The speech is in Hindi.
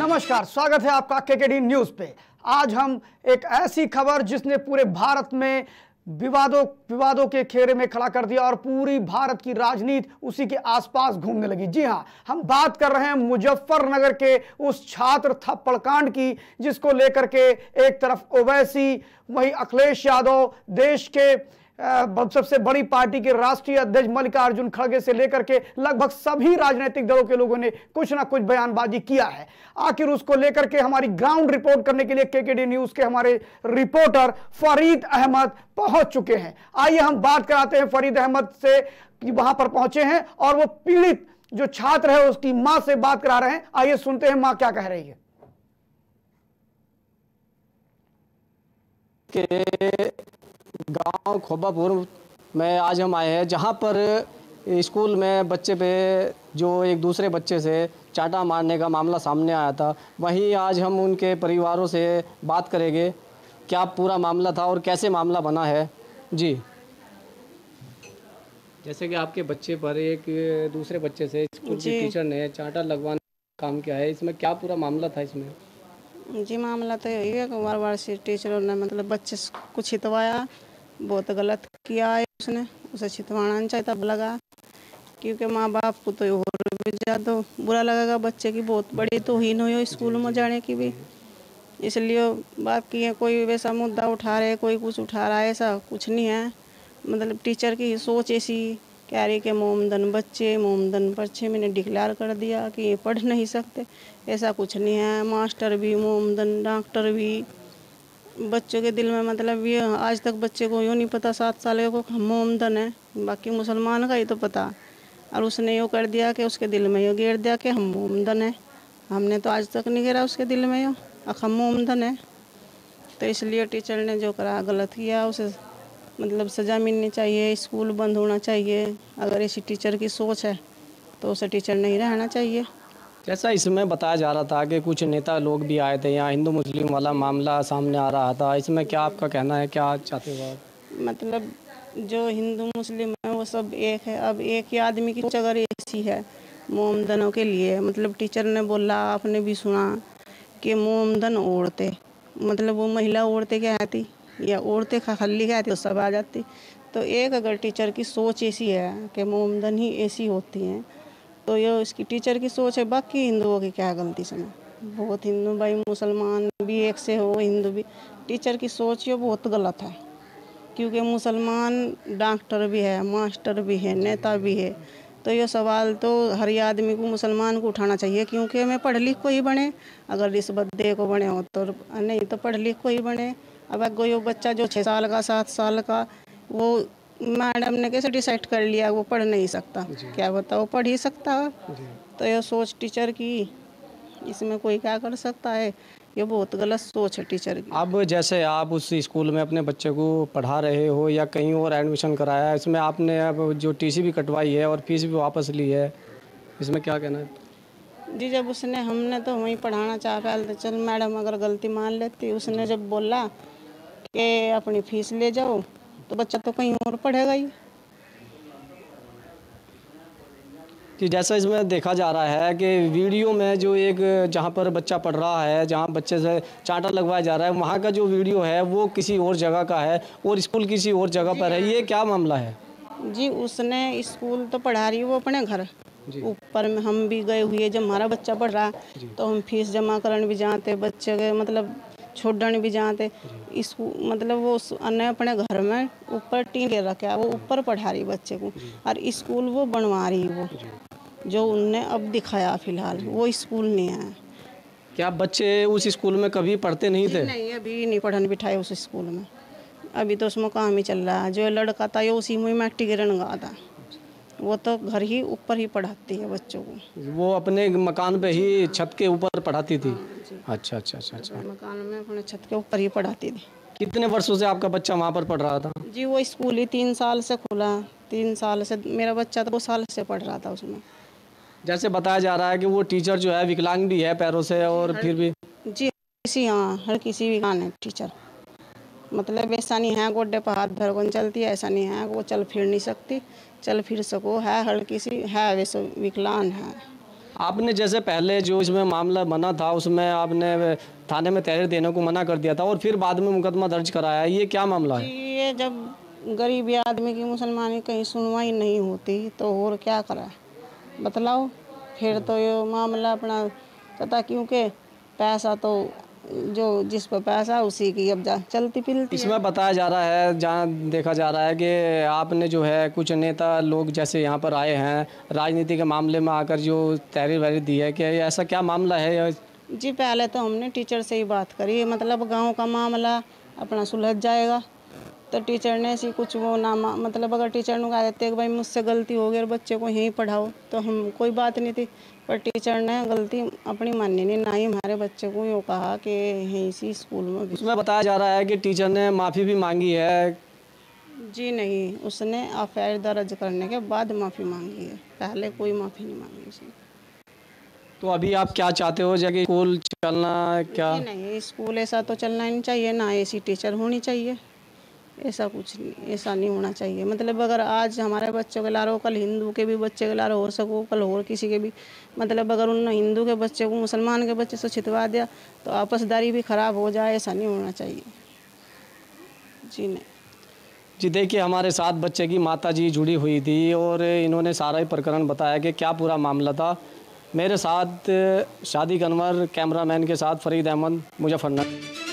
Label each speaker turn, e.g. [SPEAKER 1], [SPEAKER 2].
[SPEAKER 1] नमस्कार, स्वागत है आपका केकेडी न्यूज पे। आज हम एक ऐसी खबर जिसने पूरे भारत में विवादों के घेरे में खड़ा कर दिया और पूरी भारत की राजनीति उसी के आसपास घूमने लगी। जी हां, हम बात कर रहे हैं मुजफ्फरनगर के उस छात्र थप्पड़ कांड की, जिसको लेकर के एक तरफ ओवैसी, वहीं अखिलेश यादव, देश के सबसे बड़ी पार्टी के राष्ट्रीय अध्यक्ष मल्लिकार्जुन खड़गे से लेकर के लगभग सभी राजनीतिक दलों के लोगों ने कुछ ना कुछ बयानबाजी किया है। आखिर उसको लेकर के हमारी ग्राउंड रिपोर्ट करने के लिए केकेडी न्यूज के हमारे रिपोर्टर फरीद अहमद पहुंच चुके हैं। आइए हम बात कराते हैं फरीद अहमद से कि वहां पर पहुंचे हैं और वो पीड़ित जो छात्र है उसकी मां से बात करा रहे हैं। आइए सुनते हैं मां क्या कह रही है।
[SPEAKER 2] गांव खोबापुर में आज हम आए हैं, जहां पर स्कूल में बच्चे पे जो एक दूसरे बच्चे से चाटा मारने का मामला सामने आया था। वहीं आज हम उनके परिवारों से बात करेंगे क्या पूरा मामला था और कैसे मामला बना है। जी, जैसे कि आपके बच्चे पर एक दूसरे बच्चे से स्कूल के टीचर ने चाटा लगवाने का काम किया है, इसमें क्या पूरा मामला था इसमें?
[SPEAKER 3] जी, मामला तो यही है कि बार से टीचरों ने मतलब बच्चे को छितवाया, बहुत गलत किया है उसने, उसे छितवाना नहीं चाहिए तब लगा, क्योंकि माँ बाप को तो और भी ज़्यादा बुरा लगेगा। बच्चे की बहुत बड़ी तौहीन हुई स्कूल में जाने की भी, इसलिए बात की है। कोई वैसा मुद्दा उठा रहे, कोई कुछ उठा रहा है, ऐसा कुछ नहीं है। मतलब टीचर की सोच ऐसी कह रही कि मोमदन बच्चे, मोमदन पर 6 महीने डिक्लेयर कर दिया कि ये पढ़ नहीं सकते, ऐसा कुछ नहीं है। मास्टर भी मोमदन, डॉक्टर भी, बच्चों के दिल में मतलब ये आज तक बच्चे को यूँ नहीं पता 7 साल को मोमदन है, बाकी मुसलमान का ही तो पता। और उसने यूँ कर दिया कि उसके दिल में यूँ गेर दिया कि हम मोमदन है। हमने तो आज तक नहीं गिरा उसके दिल में यूँ हम मोमदन है। तो इसलिए टीचर ने जो करा गलत किया, उसे मतलब सज़ा मिलनी चाहिए, स्कूल बंद होना चाहिए। अगर ऐसी टीचर की सोच है तो उसे टीचर नहीं रहना चाहिए।
[SPEAKER 2] जैसा इसमें बताया जा रहा था कि कुछ नेता लोग भी आए थे, यहाँ हिंदू मुस्लिम वाला मामला सामने आ रहा था, इसमें क्या आपका कहना है, क्या चाहते हो आप?
[SPEAKER 3] मतलब जो हिंदू मुस्लिम है वो सब एक है। अब एक ही आदमी की सोच अगर ऐसी है मोमदनों के लिए, मतलब टीचर ने बोला, आपने भी सुना कि मोमदन औरतें, मतलब वो महिला औरतें क्या आती या औरतें खाली क्या आती तो सब आ जाती। तो एक अगर टीचर की सोच ऐसी है कि मोमदन ही ऐसी होती हैं, तो ये इसकी टीचर की सोच है। बाकी हिंदुओं की क्या गलती समय, बहुत हिंदू भाई मुसलमान भी एक से हो, हिंदू भी, टीचर की सोच ये बहुत गलत है। क्योंकि मुसलमान डॉक्टर भी है, मास्टर भी है, नेता भी है। तो ये सवाल तो हर आदमी को, मुसलमान को उठाना चाहिए, क्योंकि मैं पढ़ लिख को ही बने। अगर रिश्वत दे को बने हो तो नहीं, तो पढ़ लिख को ही बने। अब कोई बच्चा जो 6 साल का, 7 साल का, वो मैडम ने कैसे डिसाइड कर लिया वो पढ़ नहीं सकता, क्या बताओ, पढ़ ही सकता है। तो ये सोच टीचर की, इसमें कोई क्या कर सकता है, ये बहुत गलत सोच है टीचर की।
[SPEAKER 2] अब जैसे आप उस स्कूल में अपने बच्चे को पढ़ा रहे हो या कहीं और एडमिशन कराया है, इसमें आपने अब जो टीसी भी कटवाई है और फीस भी वापस ली है, इसमें क्या कहना है?
[SPEAKER 3] जी, जब उसने, हमने तो वहीं पढ़ाना चाह पहले तो चल मैडम अगर गलती मान लेती, उसने जब बोला कि अपनी फीस ले जाओ तो बच्चा तो कहीं और पढ़ेगा ही।
[SPEAKER 2] कि जैसा इसमें देखा जा रहा है कि वीडियो में जो एक जहाँ पर बच्चा पढ़ रहा है, जहाँ बच्चे से चांटा लगवाया जा रहा है, वहाँ का जो वीडियो है वो किसी और जगह का है और स्कूल किसी और जगह पर है, ये क्या मामला है?
[SPEAKER 3] जी, उसने स्कूल तो पढ़ा रही है वो अपने घर, ऊपर में हम भी गए हुए, जब हमारा बच्चा पढ़ रहा तो हम फीस जमा करने भी जाते, बच्चे के मतलब छोड़ने भी जाते। इसको मतलब वो अन्य अपने घर में ऊपर टीन के रखे, वो ऊपर पढ़ा रही बच्चे को, और स्कूल वो बनवा रही, वो जो उनने अब दिखाया फिलहाल वो स्कूल नहीं है।
[SPEAKER 2] क्या बच्चे उस स्कूल में कभी पढ़ते नहीं थे?
[SPEAKER 3] नहीं, अभी नहीं पढ़ने बिठाए उस स्कूल में, अभी तो उसमें काम ही चल रहा है। जो लड़का था ये उसी में मैट्रिक गिरन गया था, वो तो घर ही ऊपर ही पढ़ाती है बच्चों को।
[SPEAKER 2] वो अपने मकान पे ही छत के ऊपर पढ़ाती थी? अच्छा अच्छा अच्छा अच्छा,
[SPEAKER 3] मकान में अपने छत के ऊपर ही पढ़ाती थी।
[SPEAKER 2] कितने वर्षों से आपका बच्चा वहाँ पर पढ़ रहा था?
[SPEAKER 3] जी, वो स्कूल ही 3 साल से खुला, 3 साल से मेरा बच्चा तो 2 साल से पढ़ रहा था उसमें।
[SPEAKER 2] जैसे बताया जा रहा है कि वो टीचर जो है विकलांग भी है पैरों से, और फिर भी
[SPEAKER 3] जी किसी, हाँ, हर किसी विकलांग है टीचर, मतलब ऐसा नहीं है गोड्डे पर हाथ धर कौन चलती है, ऐसा नहीं है वो चल फिर नहीं सकती, चल फिर सको है, हर किसी है वैसे विकलांग है।
[SPEAKER 2] आपने जैसे पहले जो इसमें मामला बना था उसमें आपने थाने में तहरीर देने को मना कर दिया था और फिर बाद में मुकदमा दर्ज कराया, ये क्या मामला है?
[SPEAKER 3] ये जब गरीब आदमी की मुसलमानी कहीं सुनवाई नहीं होती तो और क्या करा बतलाओ। फिर तो ये मामला अपना पता, क्योंकि पैसा तो जो जिस पर पैसा उसी की अब चलती फिरती है।
[SPEAKER 2] इसमें बताया जा रहा है, जहाँ देखा जा रहा है कि आपने जो है कुछ नेता लोग जैसे यहाँ पर आए हैं राजनीति के मामले में आकर जो तहरीर वहरीर दी है, कि ऐसा क्या मामला है?
[SPEAKER 3] जी पहले तो हमने टीचर से ही बात करी, मतलब गांव का मामला अपना सुलझ जाएगा। तो टीचर ने ऐसी कुछ वो ना मतलब अगर टीचर ने कहा देते कि भाई मुझसे गलती हो गई और बच्चे को यहीं पढ़ाओ तो हम कोई बात नहीं थी, पर टीचर ने गलती अपनी मानी नहीं, ना ही हमारे बच्चे को यूँ कहा कि यहीं इसी स्कूल में।
[SPEAKER 2] इसमें बताया जा रहा है कि टीचर ने माफ़ी भी मांगी है।
[SPEAKER 3] जी नहीं, उसने एफआईआर दर्ज करने के बाद माफ़ी मांगी है, पहले कोई माफ़ी नहीं मांगी उसने।
[SPEAKER 2] तो अभी आप क्या चाहते हो, जगह स्कूल चलना क्या?
[SPEAKER 3] नहीं, स्कूल ऐसा तो चलना ही नहीं चाहिए, ना ऐसी टीचर होनी चाहिए, ऐसा कुछ नहीं, ऐसा नहीं होना चाहिए। मतलब अगर आज हमारे बच्चों के लारो, कल हिंदू के भी बच्चे के लारो हो सको, कल और किसी के भी, मतलब अगर उन हिंदू के बच्चे को मुसलमान के बच्चे से छितवा दिया तो आपसदारी भी ख़राब हो जाए, ऐसा नहीं होना चाहिए। जी नहीं
[SPEAKER 2] जी, देखिए हमारे साथ बच्चे की माता जी जुड़ी हुई थी और इन्होंने सारा ही प्रकरण बताया कि क्या पूरा मामला था। मेरे साथ शादी अनवर, कैमरामैन के साथ फरीद अहमद, मुजफ्फरनगर।